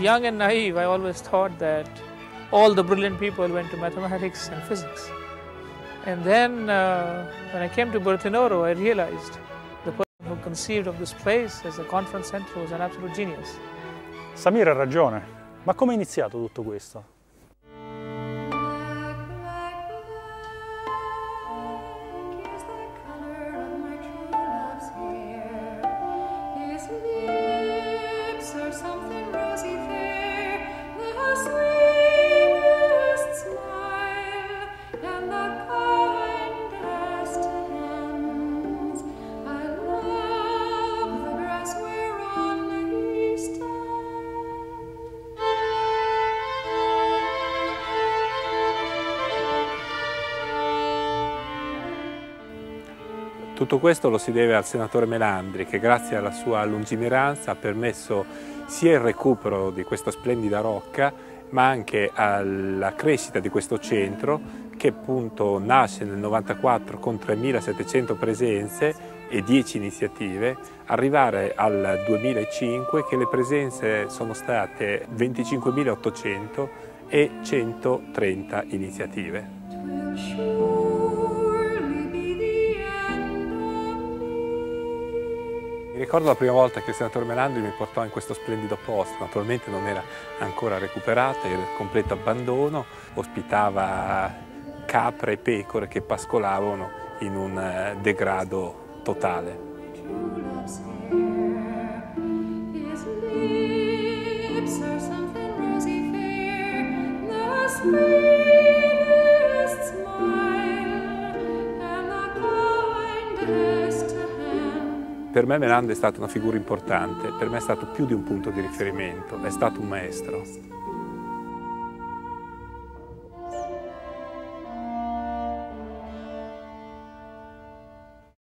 young and naive, I always thought that all the brilliant people went to mathematics and physics. And then when I came to Bertinoro, I realized the person who conceived of this place as a conference center was an absolute genius. Samir ha ragione, ma come è iniziato tutto questo? Tutto questo lo si deve al senatore Melandri, che grazie alla sua lungimiranza ha permesso sia il recupero di questa splendida rocca, ma anche alla crescita di questo centro, che appunto nasce nel 94 con 3.700 presenze e 10 iniziative, arrivare al 2005 che le presenze sono state 25.800 e 130 iniziative. Mi ricordo la prima volta che il senatore Melandri mi portò in questo splendido posto, naturalmente non era ancora recuperato, era in completo abbandono, ospitava capre e pecore che pascolavano in un degrado totale. Per me Melandri è stata una figura importante, per me è stato più di un punto di riferimento, è stato un maestro.